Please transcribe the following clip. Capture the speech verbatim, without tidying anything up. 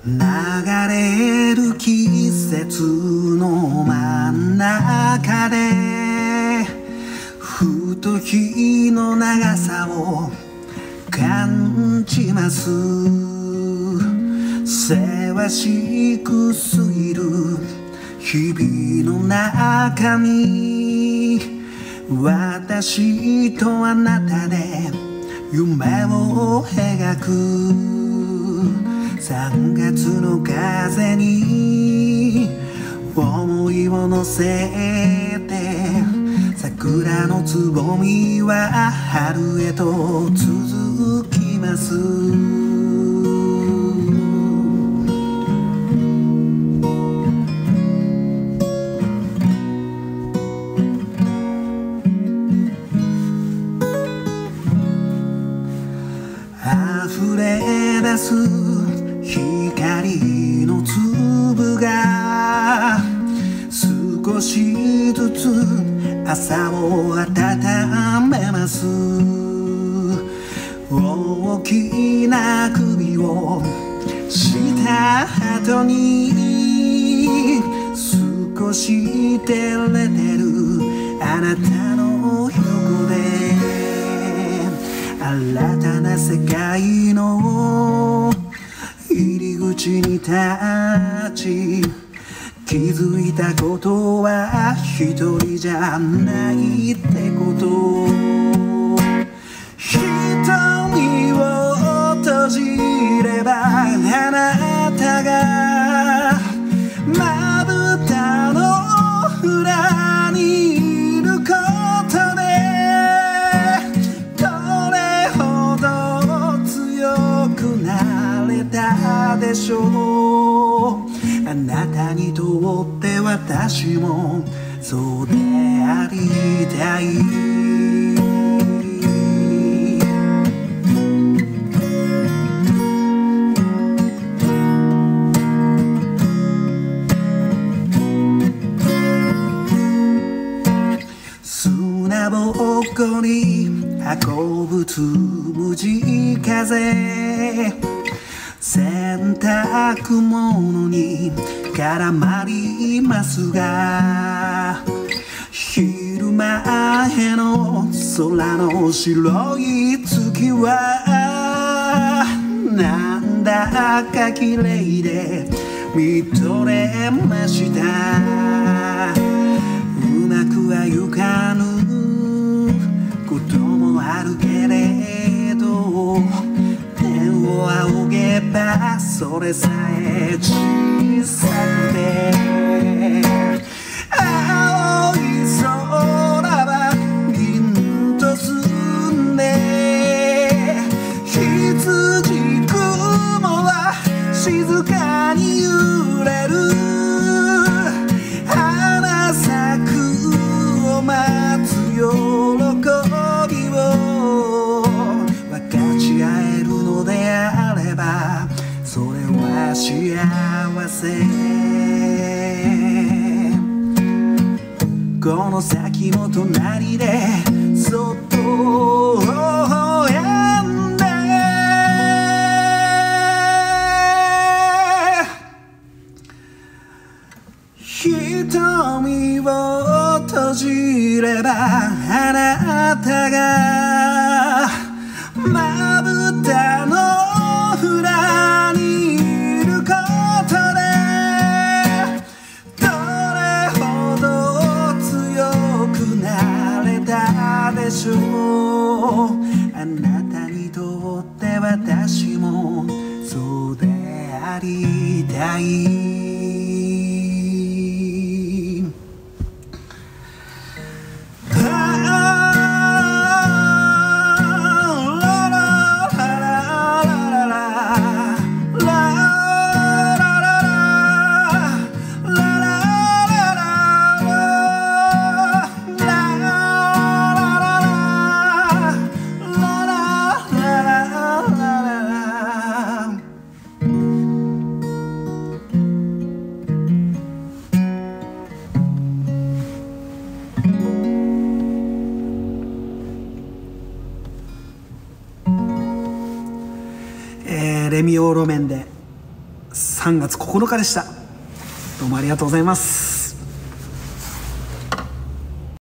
流れる季節の真ん中でふと日の長さを感じます。せわしく過ぎる日々の中に私とあなたで夢を描く。さんがつの風に思いを乗せて桜のつぼみは春へと続きます。溢れ出す光の粒が少しずつ朝を温めます。大きな首をした後に少し照れてるあなたの横で新たな世界の入り口に立ち気づいたことは一人じゃないってこと。瞳を閉じればあなたがまぶたの裏にいることでどれほど強くなれたでしょう。あなたにとって私もそうでありたい。砂ぼこり運ぶつむじ風洗濯物に絡まりますが昼前の空の白い月はなんだか綺麗で見とれました。うまくはいかぬこともあるけれど天を仰げばそれさえ小さくて青い空は凛と澄んで羊雲は静かに揺れる。花咲くを待つ喜びを分かち合えるのであればそれは幸せ。この先も隣でそっと微笑んで瞳を閉じればあなたがまぶたの裏にいることでどれほど強くなれたでしょう。あなたにとって私もそうでありたい。レミオロメンでさんがつここのかでした。どうもありがとうございます。